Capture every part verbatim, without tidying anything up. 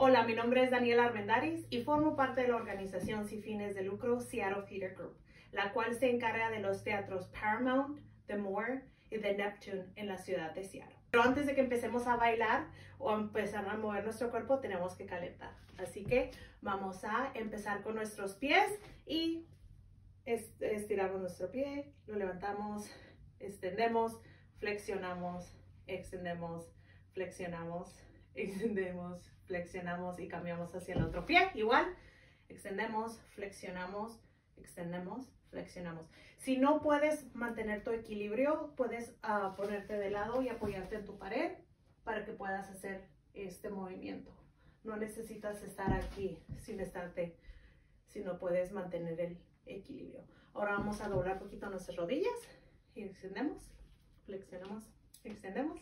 Hola, mi nombre es Daniela Armendáriz y formo parte de la organización sin fines de lucro Seattle Theater Group, la cual se encarga de los teatros Paramount, The Moore y The Neptune en la ciudad de Seattle. Pero antes de que empecemos a bailar o empezar a mover nuestro cuerpo, tenemos que calentar. Así que vamos a empezar con nuestros pies y estiramos nuestro pie, lo levantamos, extendemos, flexionamos, extendemos, flexionamos, extendemos, flexionamos y cambiamos hacia el otro pie. Igual, extendemos, flexionamos, extendemos, flexionamos. Si no puedes mantener tu equilibrio, puedes uh, ponerte de lado y apoyarte en tu pared para que puedas hacer este movimiento. No necesitas estar aquí sin estarte, si no puedes mantener el equilibrio. Ahora vamos a doblar un poquito nuestras rodillas y extendemos, flexionamos, extendemos.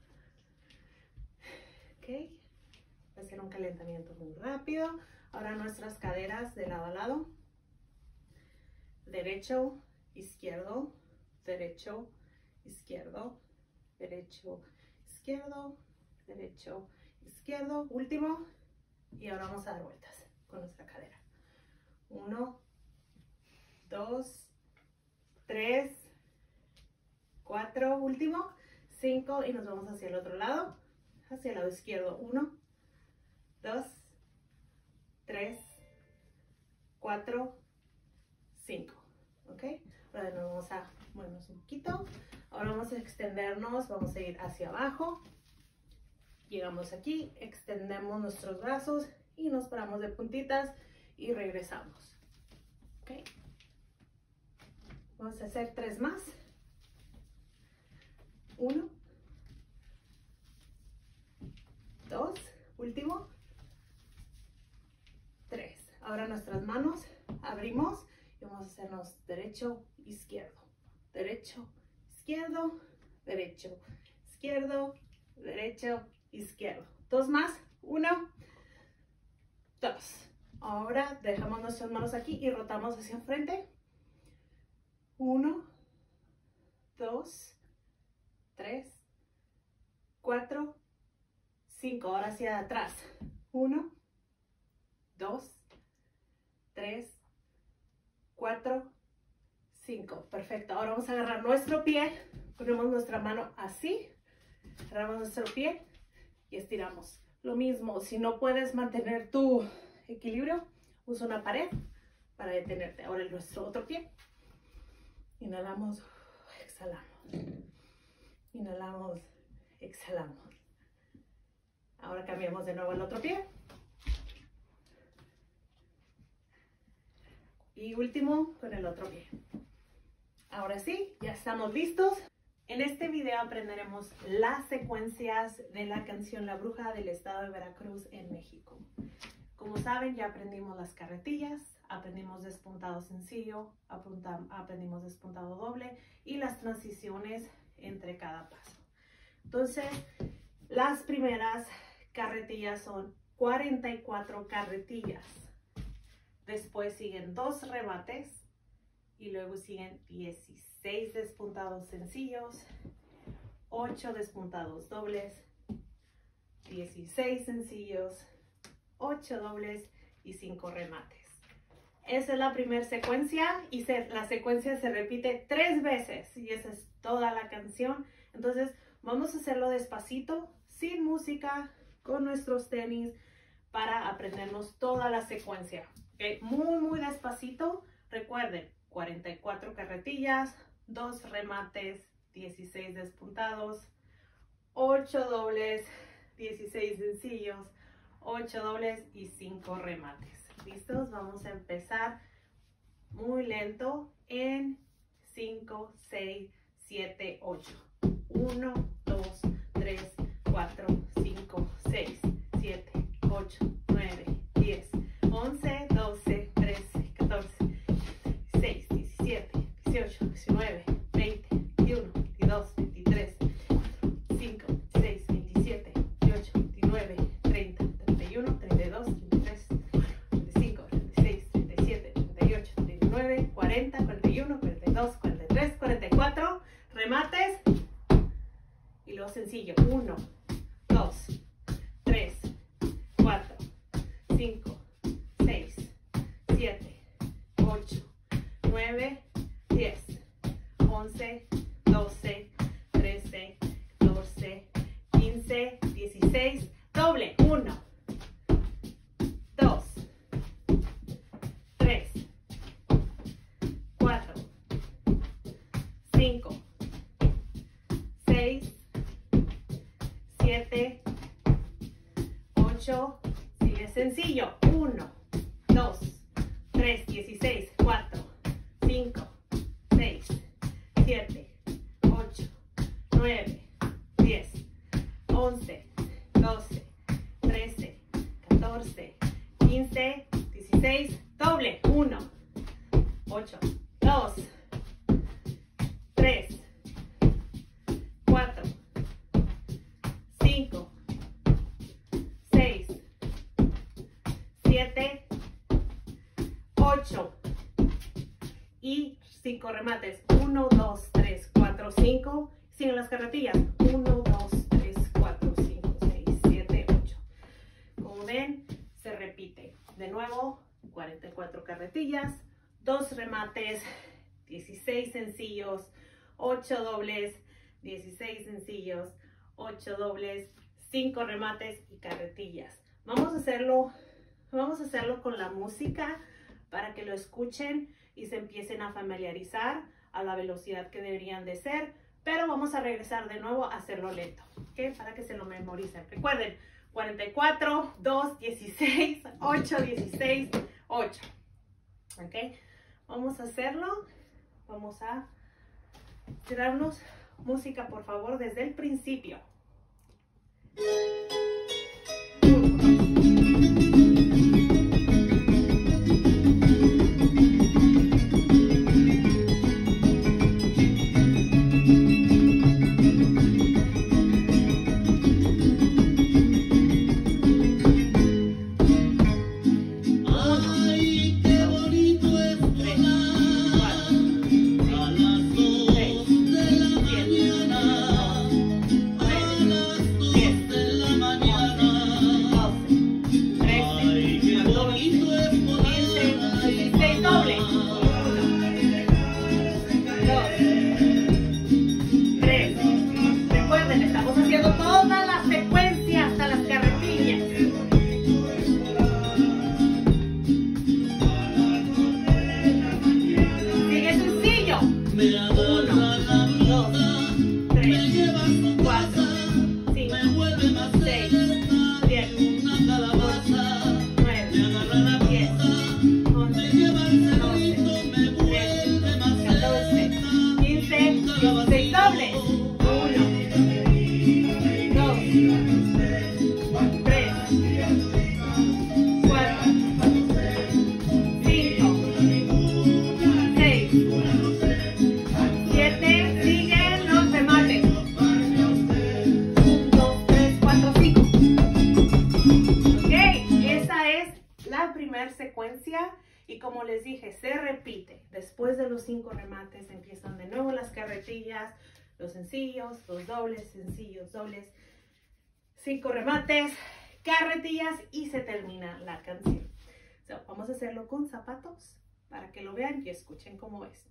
Ok, va a ser un calentamiento muy rápido. Ahora nuestras caderas de lado a lado. Derecho, izquierdo, derecho, izquierdo, derecho, izquierdo, derecho, izquierdo. Último. Y ahora vamos a dar vueltas con nuestra cadera. Uno, dos, tres, cuatro. Último. Cinco. Y nos vamos hacia el otro lado. Hacia el lado izquierdo. Uno, dos, tres, cuatro, cinco. ¿Ok? Ahora nos vamos a movernos un poquito. Ahora vamos a extendernos. Vamos a ir hacia abajo. Llegamos aquí. Extendemos nuestros brazos y nos paramos de puntitas y regresamos. ¿Ok? Vamos a hacer tres más. Uno. Dos, último, tres. Ahora nuestras manos abrimos y vamos a hacernos derecho, izquierdo, derecho, izquierdo, derecho, izquierdo, derecho, izquierdo. Dos más, uno, dos. Ahora dejamos nuestras manos aquí y rotamos hacia enfrente. Uno, dos, tres, cuatro, cinco. Ahora hacia atrás. Uno, dos, tres, cuatro, cinco. Perfecto. Ahora vamos a agarrar nuestro pie. Ponemos nuestra mano así. Agarramos nuestro pie y estiramos. Lo mismo, si no puedes mantener tu equilibrio, usa una pared para detenerte. Ahora nuestro otro pie. Inhalamos, exhalamos. Inhalamos, exhalamos. Ahora cambiamos de nuevo el otro pie. Y último con el otro pie. Ahora sí, ya estamos listos. En este video aprenderemos las secuencias de la canción La Bruja del estado de Veracruz en México. Como saben, ya aprendimos las carretillas, aprendimos despuntado sencillo, aprendimos despuntado doble y las transiciones entre cada paso. Entonces, las primeras carretillas son cuarenta y cuatro carretillas. Después siguen dos remates y luego siguen dieciséis despuntados sencillos, ocho despuntados dobles, dieciséis sencillos, ocho dobles y cinco remates. Esa es la primera secuencia y se, la secuencia se repite tres veces y esa es toda la canción. Entonces vamos a hacerlo despacito, sin música, con nuestros tenis para aprendernos toda la secuencia. ¿Okay? Muy, muy despacito. Recuerden, cuarenta y cuatro carretillas, dos remates, dieciséis despuntados, ocho dobles, dieciséis sencillos, ocho dobles y cinco remates. ¿Listos? Vamos a empezar muy lento en cinco, seis, siete, ocho. uno, dos, tres, cuatro, cinco, seis, siete, ocho, nueve, diez, once, doce, trece, catorce, dieciséis, diecisiete, dieciocho, diecinueve, veinte, veintiuno, veintidós, veintitrés, veinticinco, veintiséis, veintisiete, veintiocho, veintinueve, treinta, treinta y uno, treinta y dos, treinta y tres, treinta y cinco, treinta y seis, treinta y siete, treinta y ocho, treinta y nueve, cuarenta, cuarenta y uno, cuarenta y dos, cuarenta y tres, cuarenta y cuatro, remates y luego sencillo. uno, dos, tres, cuatro, cinco, seis, siete, ocho, nueve, diez, once, doce, trece, catorce, quince, dieciséis, doble, uno, dos, tres, cuatro, cinco, seis, siete, ocho, sigue sencillo, uno, dos, tres, dieciséis, cuatro, cinco, seis, siete, ocho, nueve, diez, once, doce, trece, catorce, quince, dieciséis, doble, uno, ocho, dos, tres, cuatro, cinco, seis, siete, ocho y cinco remates. uno, dos, tres, cuatro, cinco. Siguen las carretillas. uno, dos, tres, cuatro, cinco, seis, siete, ocho. Como ven, se repite. De nuevo, cuarenta y cuatro carretillas, dos remates, dieciséis sencillos, ocho dobles, dieciséis sencillos, ocho dobles, cinco remates y carretillas. Vamos a hacerlo, vamos a hacerlo con la música para que lo escuchen y se empiecen a familiarizar a la velocidad que deberían de ser, pero vamos a regresar de nuevo a hacerlo lento, ¿ok? Para que se lo memoricen. Recuerden, cuarenta y cuatro, dos, dieciséis, ocho, dieciséis, ocho, ¿ok? Vamos a hacerlo, vamos a tirarnos música, por favor, desde el principio. Secuencia, y como les dije, se repite. Después de los cinco remates empiezan de nuevo las carretillas, los sencillos, los dobles, sencillos, dobles, cinco remates, carretillas y se termina la canción. So, vamos a hacerlo con zapatos para que lo vean y escuchen cómo es.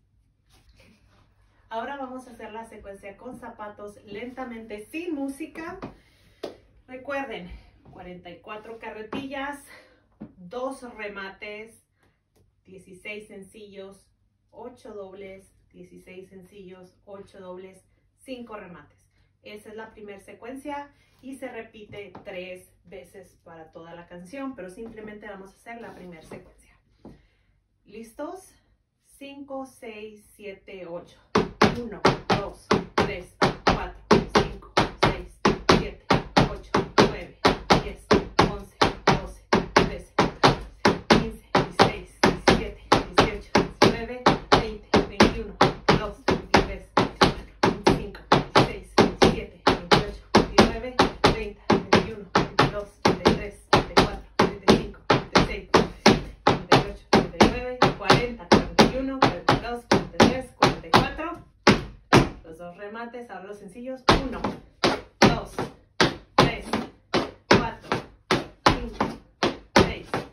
Ahora vamos a hacer la secuencia con zapatos lentamente, sin música. Recuerden, cuarenta y cuatro carretillas, dos remates, dieciséis sencillos, ocho dobles, dieciséis sencillos, ocho dobles, cinco remates. Esa es la primera secuencia y se repite tres veces para toda la canción, pero simplemente vamos a hacer la primera secuencia. ¿Listos? cinco, seis, siete, ocho. uno, dos, tres, cuatro, cinco, seis, siete, ocho, nueve, diez, once, doce, trece, catorce, quince, dieciséis, diecisiete, dieciocho, diecinueve, veinte, veintiuno, veintidós, veintitrés, veinticuatro, veinticinco, veintiséis, veintisiete, veintiocho, veintinueve, treinta, veintiuno, veintidós, veintitrés, veinticuatro, veinticinco, veintiséis, veintiocho, veintinueve, cuarenta, cuarenta y uno, cuarenta y dos, cuarenta y tres, cuarenta y cuatro. Los dos remates, ahora los sencillos. uno, dos, tres, cuatro, cinco, seis,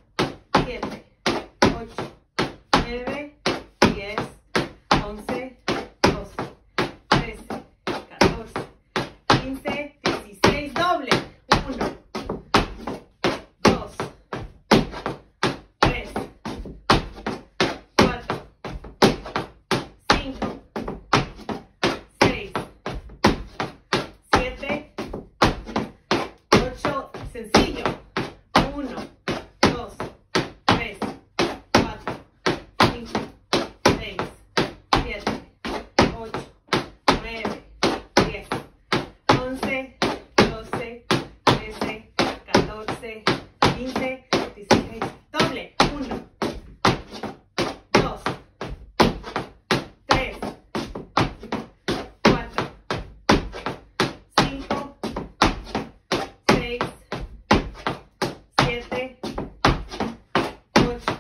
quince, dieciséis, doble. uno, dos, tres, cuatro, cinco, seis, siete, ocho, sencillo. uno, dos, tres, cuatro, cinco, seis, siete, ocho, nueve, diez, once, doce, trece, catorce, quince, dieciséis, doble. uno, dos, tres, cuatro, cinco, seis, siete, ocho,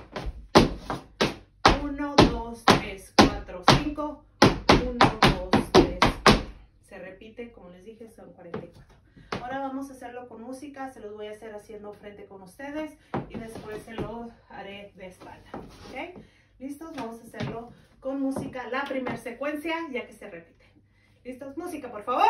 uno, dos, tres, cuatro, cinco, uno, dos, tres. Se repite, como les dije, son cuarenta y cuatro. Ahora vamos a hacerlo con música, se los voy a hacer haciendo frente con ustedes y después se los haré de espalda. ¿Ok? ¿Listos? Vamos a hacerlo con música, la primera secuencia, ya que se repite. ¿Listos? Música, por favor.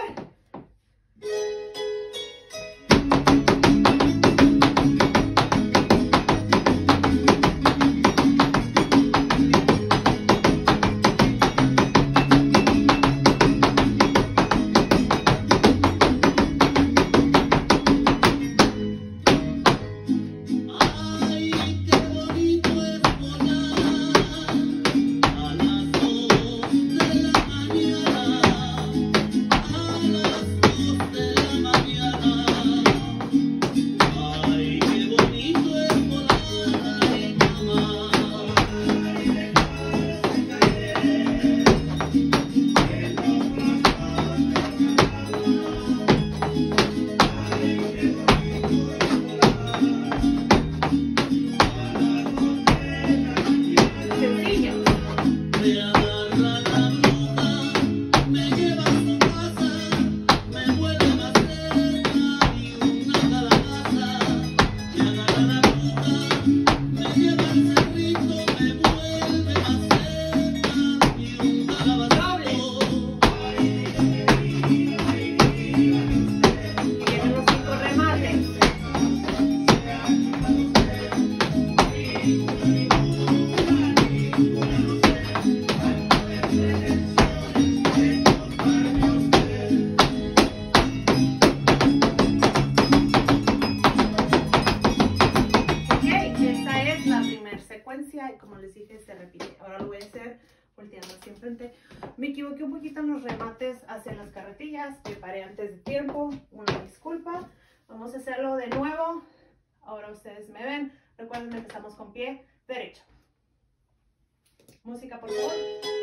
Y como les dije, se repite. Ahora lo voy a hacer volteando hacia enfrente. Me equivoqué un poquito en los remates hacia las carretillas, me paré antes de tiempo, una disculpa. Vamos a hacerlo de nuevo. Ahora ustedes me ven. Recuerden, empezamos con pie derecho. Música, por favor.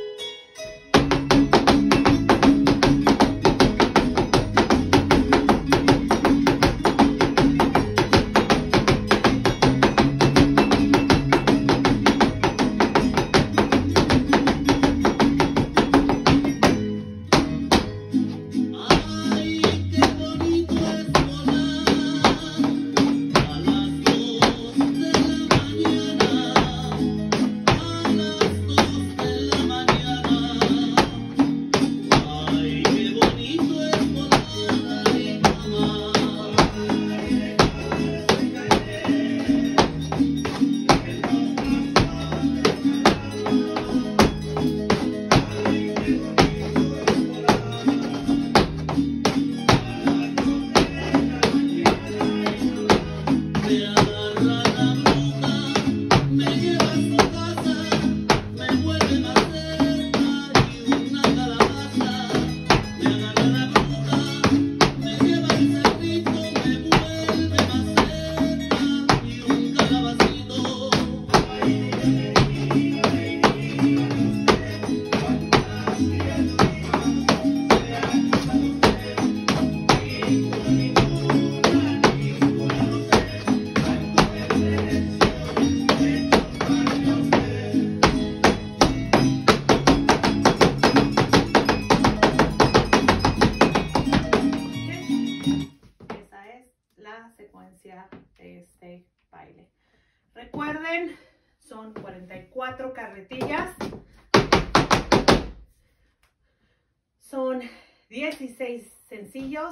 De este baile. Recuerden, son cuarenta y cuatro carretillas, son dieciséis sencillos,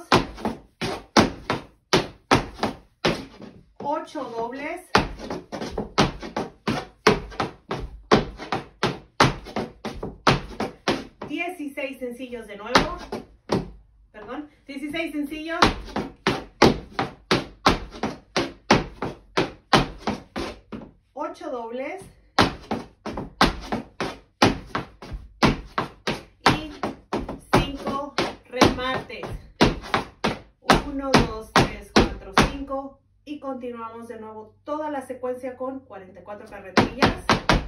ocho dobles, dieciséis sencillos de nuevo, perdón, dieciséis sencillos, ocho dobles y cinco remates. uno, dos, tres, cuatro, cinco y continuamos de nuevo toda la secuencia con cuarenta y cuatro carretillas,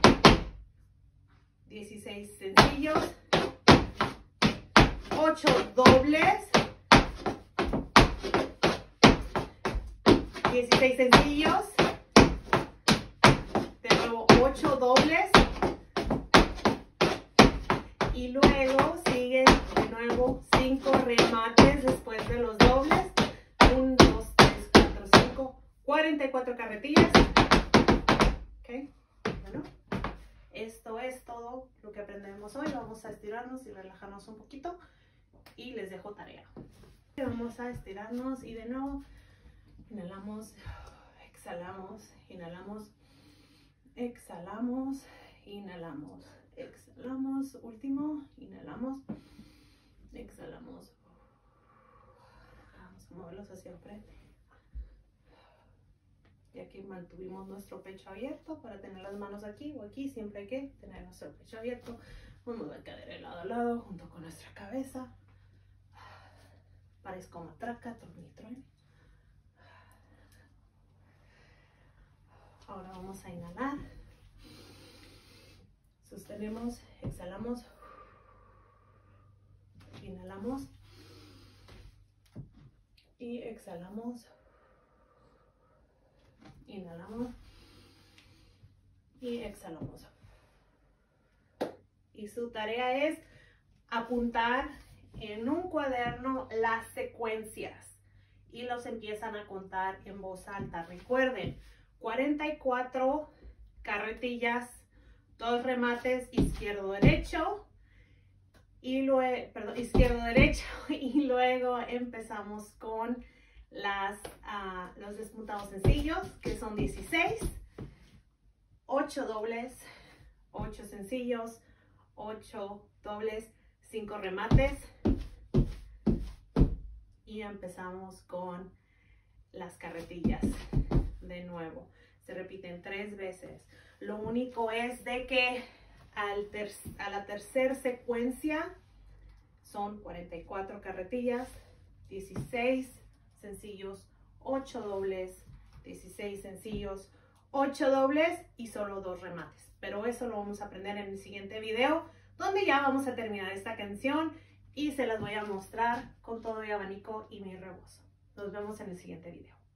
dieciséis sencillos, ocho dobles, dieciséis sencillos, de nuevo ocho dobles y luego siguen de nuevo cinco remates después de los dobles, uno, dos, tres, cuatro, cinco, cuarenta y cuatro carretillas. Okay. Bueno, esto es todo lo que aprendemos hoy. Vamos a estirarnos y relajarnos un poquito y les dejo tarea. Vamos a estirarnos y de nuevo inhalamos, exhalamos, inhalamos, exhalamos, inhalamos, exhalamos, último, inhalamos, exhalamos. Vamos a moverlos hacia el frente. Y aquí mantuvimos nuestro pecho abierto para tener las manos aquí o aquí. Siempre hay que tener nuestro pecho abierto. Vamos a mover cadera de lado a lado junto con nuestra cabeza. Parezco matraca, tornitruene. Ahora vamos a inhalar. Sostenemos, exhalamos. Inhalamos. Y exhalamos. Inhalamos. Y exhalamos. Y su tarea es apuntar en un cuaderno las secuencias y los empiezan a contar en voz alta. Recuerden, cuarenta y cuatro carretillas, dos remates izquierdo-derecho y luego, perdón, izquierdo-derecho y luego empezamos con las, uh, los despuntados sencillos, que son dieciséis, ocho dobles, ocho sencillos, ocho dobles, cinco remates y empezamos con las carretillas de nuevo. Se repiten tres veces. Lo único es de que al ter a la tercera secuencia son cuarenta y cuatro carretillas, dieciséis sencillos, ocho dobles, dieciséis sencillos, ocho dobles y solo dos remates. Pero eso lo vamos a aprender en el siguiente video, donde ya vamos a terminar esta canción y se las voy a mostrar con todo el abanico y mi rebozo. Nos vemos en el siguiente video.